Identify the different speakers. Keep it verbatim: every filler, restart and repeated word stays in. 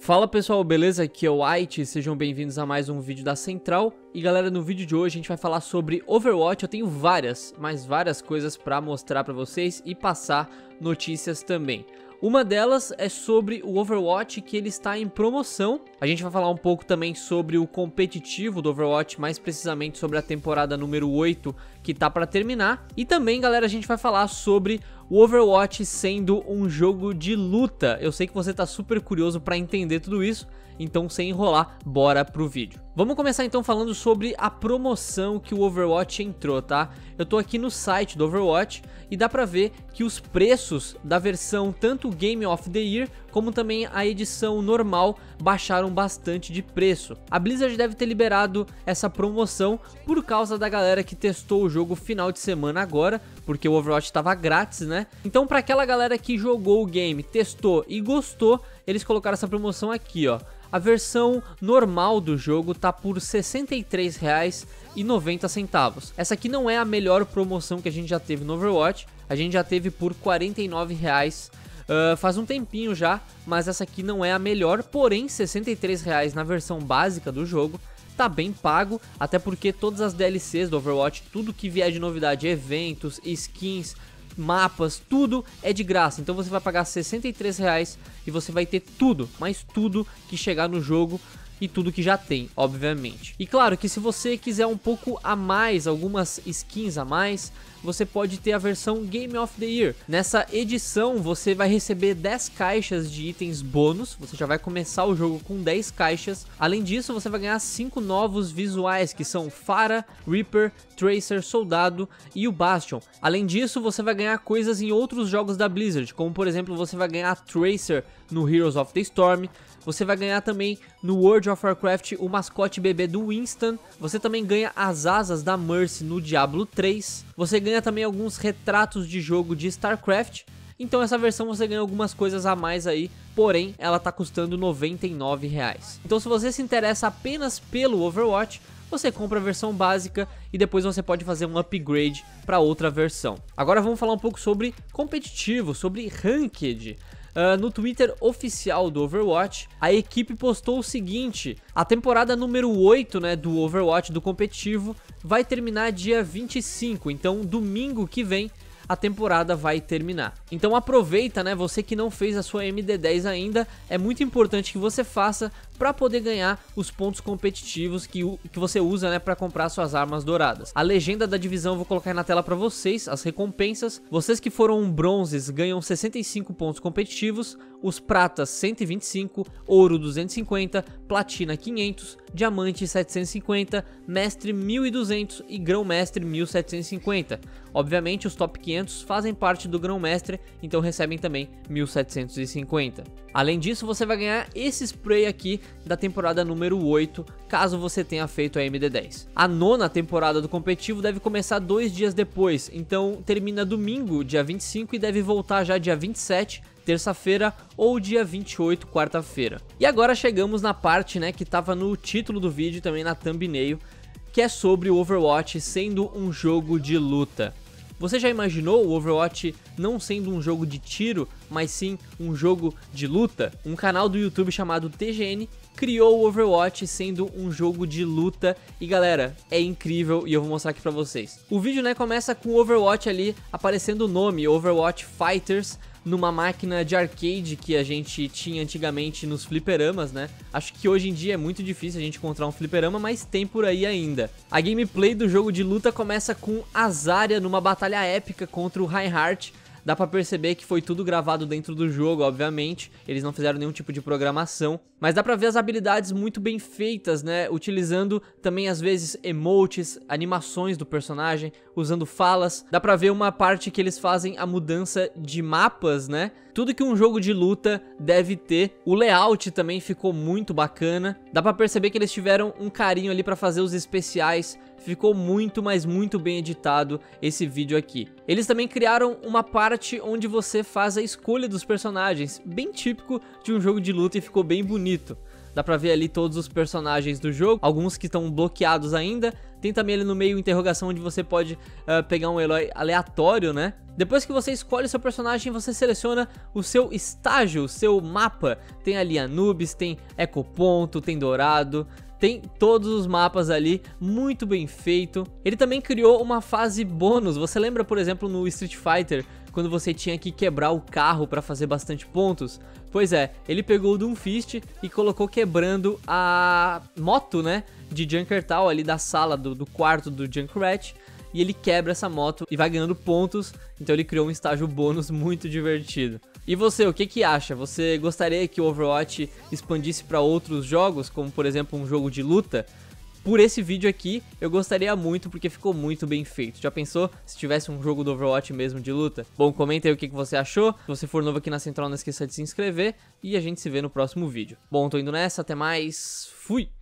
Speaker 1: Fala pessoal, beleza? Aqui é o White, sejam bem-vindos a mais um vídeo da Central. E galera, no vídeo de hoje a gente vai falar sobre Overwatch. Eu tenho várias, mas várias coisas pra mostrar pra vocês e passar notícias também. Uma delas é sobre o Overwatch, que ele está em promoção. A gente vai falar um pouco também sobre o competitivo do Overwatch, mais precisamente sobre a temporada número oito, que tá para terminar. E também, galera, a gente vai falar sobre o Overwatch sendo um jogo de luta. Eu sei que você tá super curioso para entender tudo isso, então sem enrolar, bora pro vídeo. Vamos começar então falando sobre a promoção que o Overwatch entrou, tá? Eu tô aqui no site do Overwatch e dá pra ver que os preços da versão tanto Game of the Year como também a edição normal baixaram bastante de preço. A Blizzard deve ter liberado essa promoção por causa da galera que testou o jogo final de semana agora, porque o Overwatch estava grátis, né? Então pra aquela galera que jogou o game, testou e gostou, eles colocaram essa promoção aqui, ó. A versão normal do jogo tá por sessenta e três reais e noventa centavos. Essa aqui não é a melhor promoção que a gente já teve no Overwatch. A gente já teve por quarenta e nove reais uh, faz um tempinho já, mas essa aqui não é a melhor. Porém, sessenta e três reais na versão básica do jogo tá bem pago, até porque todas as D L Cs do Overwatch, tudo que vier de novidade, eventos, skins, mapas, tudo é de graça. Então você vai pagar sessenta e três reais e você vai ter tudo, mas tudo que chegar no jogo e tudo que já tem, obviamente. E claro que se você quiser um pouco a mais, algumas skins a mais, você pode ter a versão Game of the Year. Nessa edição você vai receber dez caixas de itens bônus, você já vai começar o jogo com dez caixas. Além disso, você vai ganhar cinco novos visuais, que são Pharah, Reaper, Tracer, Soldado e o Bastion. Além disso, você vai ganhar coisas em outros jogos da Blizzard, como por exemplo, você vai ganhar Tracer no Heroes of the Storm. Você vai ganhar também no World of Warcraft o mascote bebê do Winston. Você também ganha as asas da Mercy no Diablo três. Você ganha também alguns retratos de jogo de StarCraft. Então essa versão você ganha algumas coisas a mais aí, porém ela tá custando noventa e nove reais. Então se você se interessa apenas pelo Overwatch, você compra a versão básica e depois você pode fazer um upgrade para outra versão. Agora vamos falar um pouco sobre competitivo, sobre ranked. Uh, no Twitter oficial do Overwatch, a equipe postou o seguinte: a temporada número oito, né, do Overwatch do competitivo vai terminar dia vinte e cinco, então domingo que vem a temporada vai terminar. Então aproveita, né, você que não fez a sua M D dez ainda, é muito importante que você faça para poder ganhar os pontos competitivos que, que você usa, né, para comprar suas armas douradas. A legenda da divisão eu vou colocar aí na tela para vocês, as recompensas. Vocês que foram bronzes ganham sessenta e cinco pontos competitivos, os pratas cento e vinte e cinco, ouro duzentos e cinquenta, platina quinhentos, diamante setecentos e cinquenta, mestre mil e duzentos e grão-mestre mil setecentos e cinquenta. Obviamente os top quinhentos fazem parte do grão-mestre, então recebem também mil setecentos e cinquenta. Além disso, você vai ganhar esse spray aqui da temporada número oito, caso você tenha feito a M D dez. A nona temporada do competitivo deve começar dois dias depois, então termina domingo, dia vinte e cinco, e deve voltar já dia vinte e sete, terça-feira, ou dia vinte e oito, quarta-feira. E agora chegamos na parte, né, que tava no título do vídeo e também na thumbnail, que é sobre o Overwatch sendo um jogo de luta. Você já imaginou o Overwatch não sendo um jogo de tiro, mas sim um jogo de luta? Um canal do YouTube chamado T G N criou o Overwatch sendo um jogo de luta e galera, é incrível e eu vou mostrar aqui pra vocês. O vídeo, né, começa com o Overwatch ali aparecendo o nome Overwatch Fighters numa máquina de arcade que a gente tinha antigamente nos fliperamas, né? Acho que hoje em dia é muito difícil a gente encontrar um fliperama, mas tem por aí ainda. A gameplay do jogo de luta começa com a Zarya numa batalha épica contra o Reinhardt. Dá pra perceber que foi tudo gravado dentro do jogo, obviamente. Eles não fizeram nenhum tipo de programação. Mas dá pra ver as habilidades muito bem feitas, né? Utilizando também, às vezes, emotes, animações do personagem, usando falas. Dá pra ver uma parte que eles fazem a mudança de mapas, né? Tudo que um jogo de luta deve ter. O layout também ficou muito bacana. Dá pra perceber que eles tiveram um carinho ali pra fazer os especiais. Ficou muito, mas muito bem editado esse vídeo aqui. Eles também criaram uma parte onde você faz a escolha dos personagens, bem típico de um jogo de luta, e ficou bem bonito. Dá pra ver ali todos os personagens do jogo, alguns que estão bloqueados ainda. Tem também ali no meio interrogação, onde você pode uh, pegar um herói aleatório, né? Depois que você escolhe o seu personagem, você seleciona o seu estágio, o seu mapa. Tem ali Anubis, tem Ecoponto, tem Dourado, tem todos os mapas ali, muito bem feito. Ele também criou uma fase bônus. Você lembra, por exemplo, no Street Fighter, quando você tinha que quebrar o carro para fazer bastante pontos? Pois é, ele pegou o Doomfist e colocou quebrando a moto, né, de Junkertal ali da sala, do, do quarto do Junkrat. E ele quebra essa moto e vai ganhando pontos, então ele criou um estágio bônus muito divertido. E você, o que que acha? Você gostaria que o Overwatch expandisse para outros jogos, como por exemplo um jogo de luta? Por esse vídeo aqui, eu gostaria muito, porque ficou muito bem feito. Já pensou se tivesse um jogo do Overwatch mesmo de luta? Bom, comenta aí o que que você achou. Se você for novo aqui na Central, não esqueça de se inscrever e a gente se vê no próximo vídeo. Bom, tô indo nessa, até mais, fui!